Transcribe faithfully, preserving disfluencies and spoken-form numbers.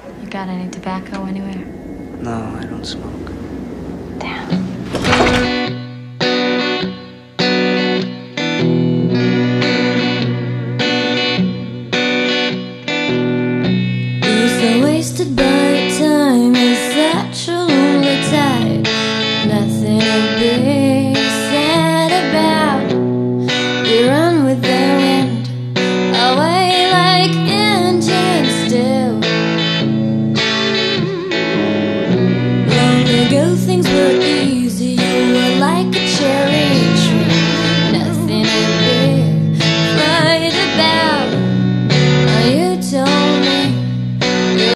You got any tobacco anywhere? No, I don't smoke. Damn.